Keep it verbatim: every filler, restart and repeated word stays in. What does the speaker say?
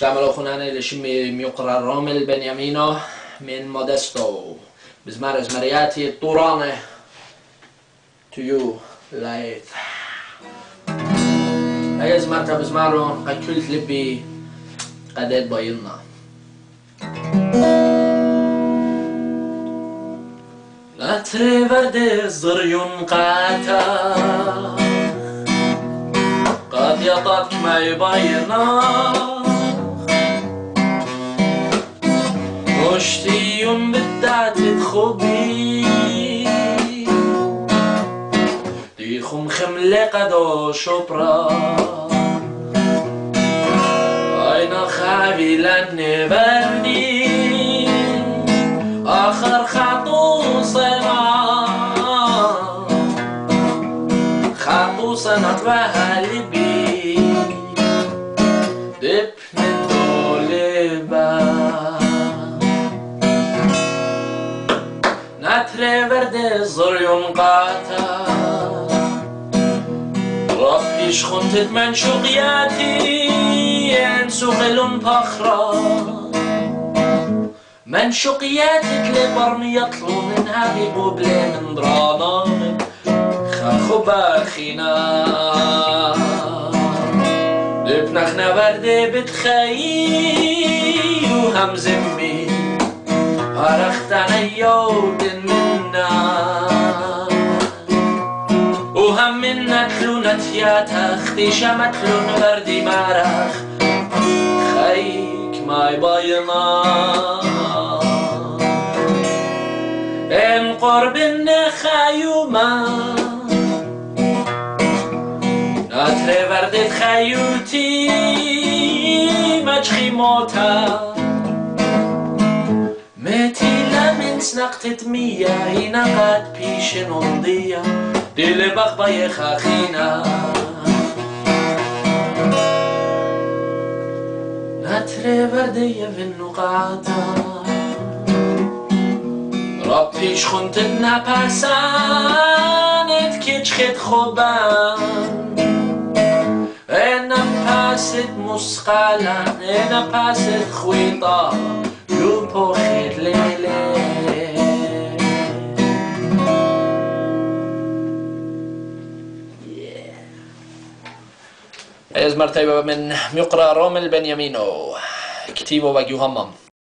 שלום לכולנו, לשם מיוקרא רומל בנימינו من مودستو بزمار ازمرياتي الطورانة to you لايت هيا زمارتا بزمارو قد كلت لبي قداد بايلنا لا تري ورد الزريون قاتا قد يطاتك ما يباينا مشتيم بدعت تخبي ديخم خملة قدا شبرا أين خابي لنبرني آخر خطوصنا خطوصنا توهالي بي دب من طولبا نتر ورد زريون قاتا ربيش خنتت من شقياتي انسوغلون بخرا من شقياتك لبرمي يطلو منها ببوبلي من درانا خاخو باخينا دبنخنا ورده بتخيي وهم زمي هرختنا يودن منا وهم منا تلونت يا تختي شمتلون وردي مرخ خيك ما يباينا ام قرب النخيوما ناتر وردت خيوتي مجخي موتا متيلا من سنقتت مية هنا قد بيش نضية دل بغبا يخاخينا نتر وردية في النقاطة ربيش خنتنا پسانت كيش خد خوبان انا پست مسقالا انا پست خويطا يو بوخيت ليلي از مرتبه من مقرى رومل بنيامينو كتيبه وجوهمم